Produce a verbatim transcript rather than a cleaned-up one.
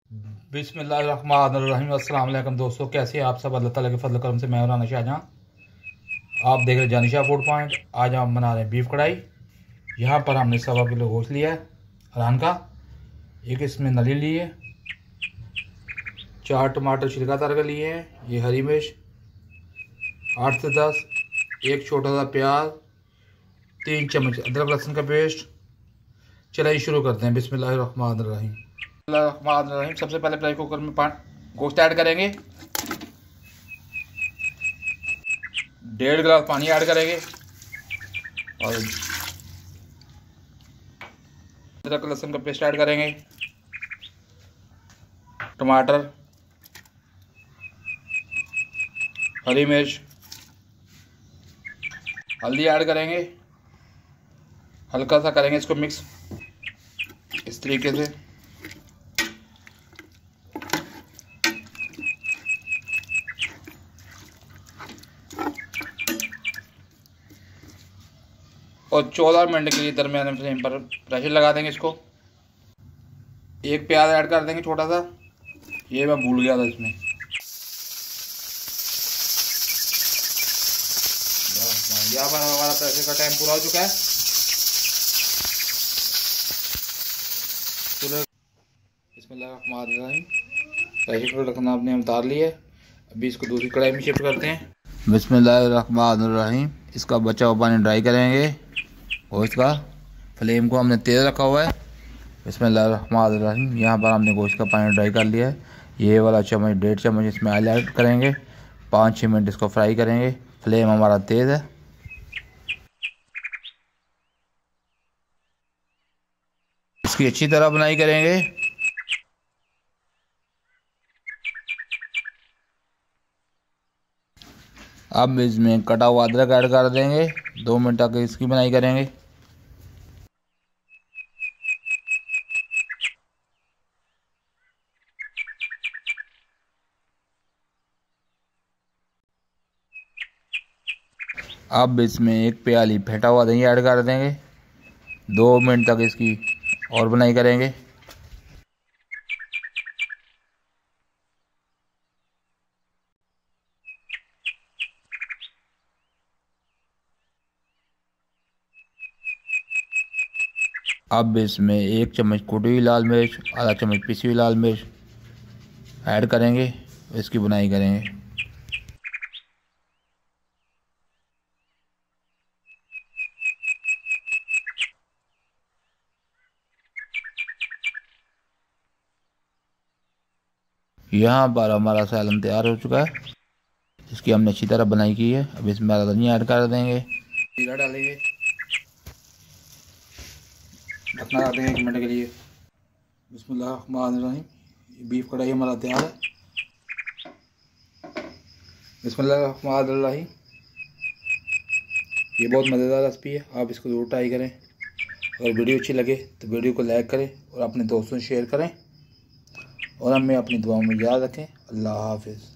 बिस्मिल्लाहिर्रहमानिर्रहीम। अस्सलाम वालेकुम दोस्तों, कैसे हैं आप सब। अल्लाह ताला के फजल करम से मैं और राना शाहजहां, आप देख रहे हैं जानिशा फूड पॉइंट। आज हम बना रहे हैं बीफ कढ़ाई। यहाँ पर हमने सवा किलो गोश्त लिया है हरान का, एक इसमें नली ली है, चार टमाटर छिलका तार के लिए हैं, ये हरी मिर्च आठ से दस, एक छोटा सा प्याज, तीन चम्मच अदरक लहसुन का पेस्ट। चलिए शुरू करते हैं। बिस्मिल्लाहिर्रहमानिर्रहीम। बिस्मिल्लाहिर्रहमानिर्रहीम। सबसे पहले प्रेशर कुकर में पानी गोश्त ऐड करेंगे, डेढ़ गिलास पानी ऐड करेंगे और अदरक लहसुन का पेस्ट ऐड करेंगे, टमाटर, हरी मिर्च, हल्दी ऐड करेंगे, हल्का सा करेंगे इसको मिक्स इस तरीके से। और चौदह मिनट के लिए दरमियाने फ्लेम पर प्रेशर लगा देंगे इसको। एक प्याज ऐड कर देंगे छोटा सा, ये मैं भूल गया था इसमें। यहाँ पर हमारा प्रेशर का टाइम पूरा हो चुका है। बिस्मिल्लाहिर्रहमानिर्रहीम। प्रेशर का ढक्कन आपने उतार लिया है। अभी इसको दूसरी कढ़ाई में शिफ्ट करते हैं। बिस्मिल्लाहिर्रहमानिर्रहीम। इसका बचा हुआ पानी ड्राई करेंगे। गोश्त का फ्लेम को हमने तेज़ रखा हुआ है। बिस्मिल्लाहिर्रहमानिर्रहीम। यहाँ पर हमने गोश्त का पानी ड्राई कर लिया है। ये वाला चम्मच डेढ़ चम्मच इसमें ऑयल ऐड करेंगे। पाँच छः मिनट इसको फ्राई करेंगे। फ्लेम हमारा तेज़ है। इसकी अच्छी तरह बनाई करेंगे। अब इसमें कटा हुआ अदरक ऐड कर देंगे। दो मिनट तक इसकी बनाई करेंगे। अब इसमें एक प्याली फेंटा हुआ दही ऐड कर देंगे। दो मिनट तक इसकी और बनाई करेंगे। अब इसमें एक चम्मच कुटी हुई लाल मिर्च, आधा चम्मच पिसी हुई लाल मिर्च ऐड करेंगे। इसकी बुनाई करेंगे। यहाँ पर हमारा सालन तैयार हो चुका है। इसकी हमने अच्छी तरह बनाई की है। अब इसमें हरा धनिया ऐड कर देंगे, जीरा डालेंगे, ढकना डाल देंगे एक मिनट के लिए। बिस्मिल्लाहिर्रहमानिर्रहीम। बीफ कढ़ाई हमारा तैयार है। बिस्मिल्लाहिर्रहमानिर्रहीम। ये बहुत मज़ेदार रेसिपी है, आप इसको ज़रूर ट्राई करें। अगर वीडियो अच्छी लगे तो वीडियो को लाइक करें और अपने दोस्तों से शेयर करें और हमें अपनी दुआओं में याद रखें। अल्लाह हाफिज़।